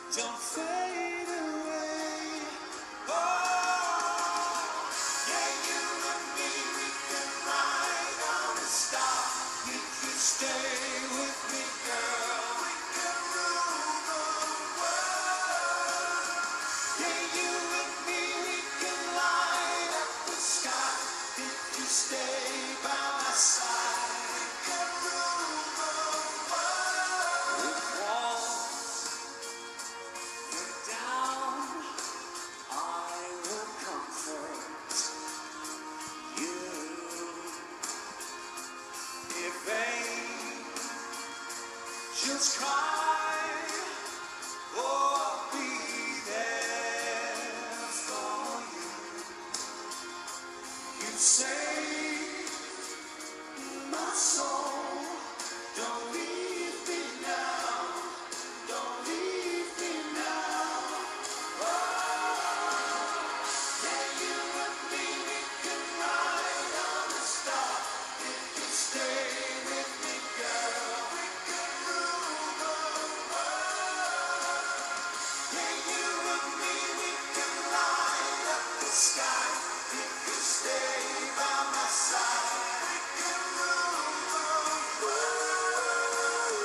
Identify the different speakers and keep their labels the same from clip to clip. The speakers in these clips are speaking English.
Speaker 1: don't fade away. Oh, yeah, you and me, we can ride on a star. If you stay with me, girl, we can rule the world. Yeah, you and me, we can light up the sky. If you stay by my side, we can rule the world. With walls down, I will comfort you. If angels cry, oh, I'll be there for you. You saved my soul. Don't leave me now. Don't leave me now. Oh, yeah, you and me, we can ride on the star. If you stay with me, girl, we can rule the world. Yeah, you and me, we can light up the sky. If you stay by my side, we can rule the world.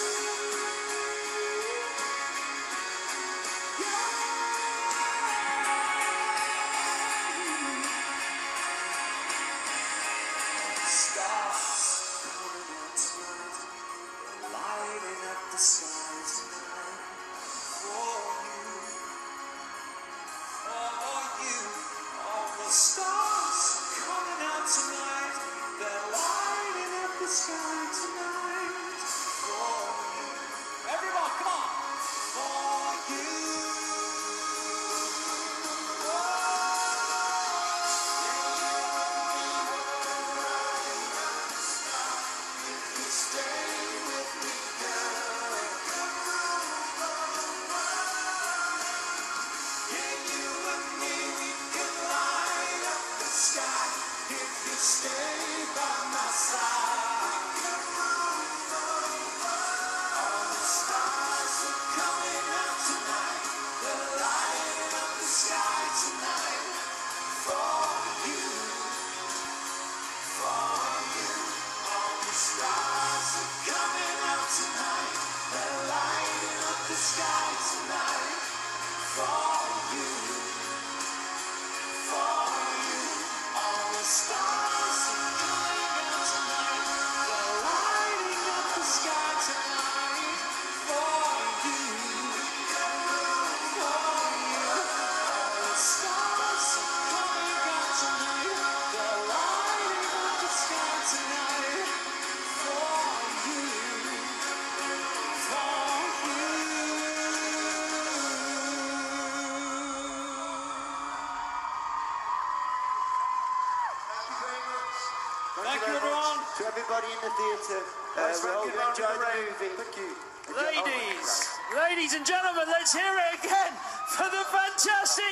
Speaker 1: Stars coming out tonight, lighting up the sky tonight. For you, all the stars coming out tonight, they're lighting up the sky tonight. For you, everyone, come on. For you. Stay with me, girl. Yeah, you and me, we can light up the sky. If you stay by my side, all the stars are coming out tonight. They're lighting up the sky tonight. For you, all the stars are coming out tonight. They're lighting up the sky tonight. For you, all the stars are coming out tonight. They're lighting up the sky tonight. For you, all the stars are coming out tonight. They're lighting up the sky tonight. For you,
Speaker 2: Thank you, everyone.
Speaker 3: To everybody in the theatre, we hope you enjoyed the movie. Thank you.
Speaker 2: Ladies and gentlemen, let's hear it again for the fantastic